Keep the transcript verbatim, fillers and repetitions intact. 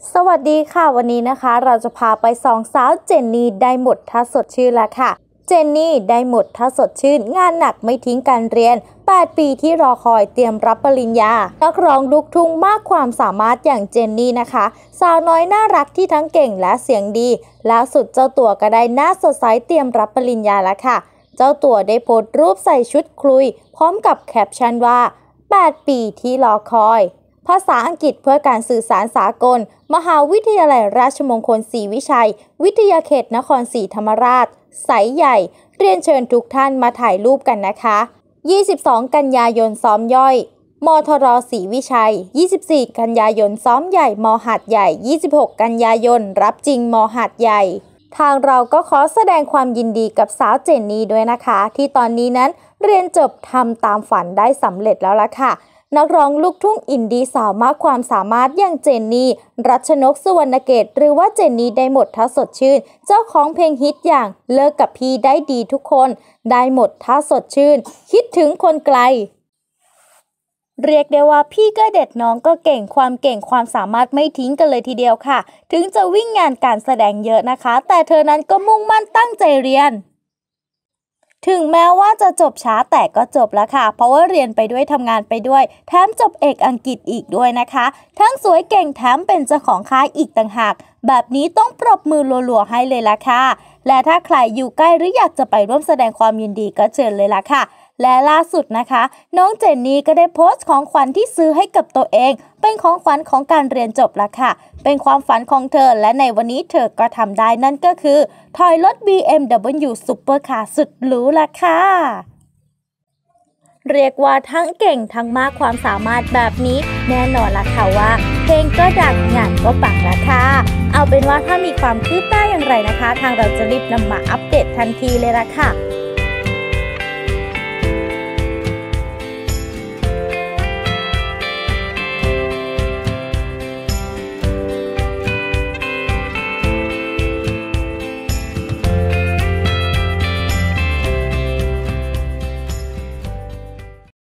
สวัสดีค่ะวันนี้นะคะเราจะพาไปสองสาวเจนนี่ได้หมดถ้าสดชื่นแล้วค่ะเจนนี่ได้หมดถ้าสดชื่นงานหนักไม่ทิ้งการเรียนแปดปีที่รอคอยเตรียมรับปริญญานักร้องลูกทุ่งมากความสามารถอย่างเจนนี่นะคะสาวน้อยน่ารักที่ทั้งเก่งและเสียงดีล่าสุดเจ้าตัวก็ได้หน้าสดใสเตรียมรับปริญญาแล้วค่ะเจ้าตัวได้โพสต์รูปใส่ชุดคลุยพร้อมกับแคปชั่นว่าแปดปีที่รอคอยภาษาอังกฤษเพื่อการสื่อสารสากลมหาวิทยาลัยราชมงคลศรีวิชัยวิทยาเขตนครศรีธรรมราชไซใหญ่เรียนเชิญทุกท่านมาถ่ายรูปกันนะคะยี่สิบสองกันยายนซ้อมย่อยมทรศรีวิชัยยี่สิบสี่กันยายนซ้อมใหญ่มหาดใหญ่ยี่สิบหกกันยายนรับจริงมหาดใหญ่ทางเราก็ขอแสดงความยินดีกับสาวเจนนี่ด้วยนะคะที่ตอนนี้นั้นเรียนจบทำตามฝันได้สำเร็จแล้วล่ะค่ะนักร้องลูกทุ่งอินดี้สาวมากความสามารถอย่างเจนนี่รัชนกสุวรรณเกตหรือว่าเจนนี่ได้หมดถ้าสดชื่นเจ้าของเพลงฮิตอย่างเลิกกับพี่ได้ดีทุกคนได้หมดถ้าสดชื่นคิดถึงคนไกลเรียกได้ว่าพี่ก็เด็ดน้องก็เก่งความเก่งความสามารถไม่ทิ้งกันเลยทีเดียวค่ะถึงจะวิ่งงานการแสดงเยอะนะคะแต่เธอนั้นก็มุ่งมั่นตั้งใจเรียนถึงแม้ว่าจะจบช้าแต่ก็จบแล้วค่ะเพราะว่าเรียนไปด้วยทำงานไปด้วยแถมจบเอกอังกฤษอีกด้วยนะคะทั้งสวยเก่งแถมเป็นเจ้าของค่ายอีกต่างหากแบบนี้ต้องปรบมือรัวๆให้เลยล่ะค่ะและถ้าใครอยู่ใกล้หรืออยากจะไปร่วมแสดงความยินดีก็เชิญเลยล่ะค่ะและล่าสุดนะคะน้องเจนนี่ก็ได้โพสต์ของขวัญที่ซื้อให้กับตัวเองเป็นของขวัญของการเรียนจบแล้วค่ะเป็นความฝันของเธอและในวันนี้เธอก็ทำได้นั่นก็คือถอยรถ บี เอ็ม ดับเบิลยู Super Car สุดหรูล่ะค่ะเรียกว่าทั้งเก่งทั้งมากความสามารถแบบนี้แน่นอนล่ะค่ะว่าเพลงก็ดังงานก็ปังละค่ะเอาเป็นว่าถ้ามีความคืบหน้าอย่างไรนะคะทางเราจะรีบนำมาอัปเดตทันทีเลยล่ะค่ะ